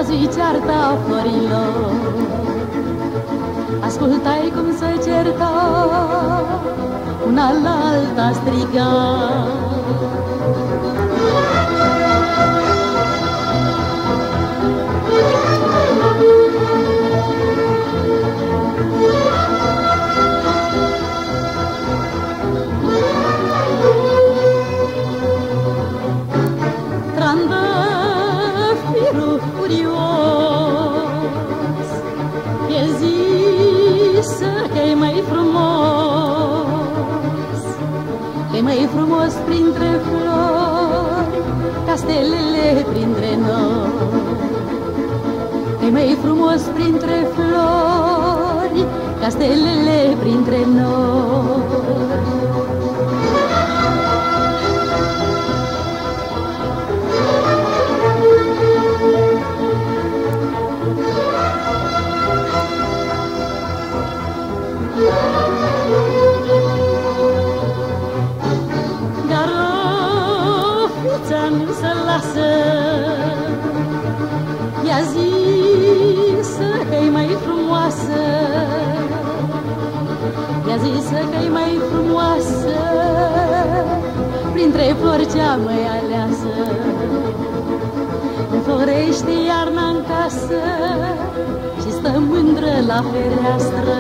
văzui cearta florilor, ascultai cum se certa, una la alta striga. Trandafirul furios, el zisă că-i mai frumos, că-i mai frumos printre flori, ca stelele printre noi. Că-i mai frumos printre flori, ca stelele printre noi. Dar o fiță nu se lasă, i-a zisă că-i mai frumoasă, i-a zisă că-i mai frumoasă printre flori cea mai aleasă. Înflorește iarna în casă și stă mândră la fereastră.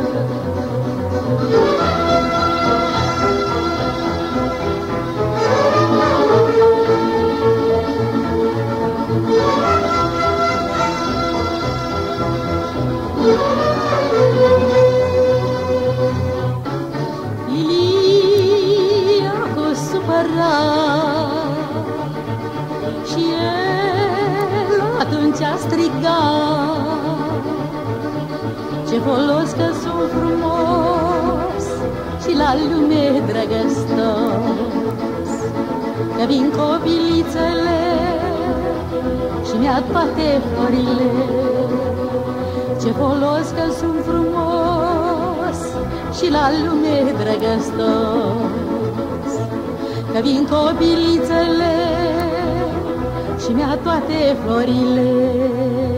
Ilia cu supărat și el atunci a strigat: ce folos că sunt frumos și la lume drăgăstos, că vin copilițele și mi-a toate florile. Ce folos că sunt frumos și la lume drăgăstos, că vin copilițele și mi-a toate florile.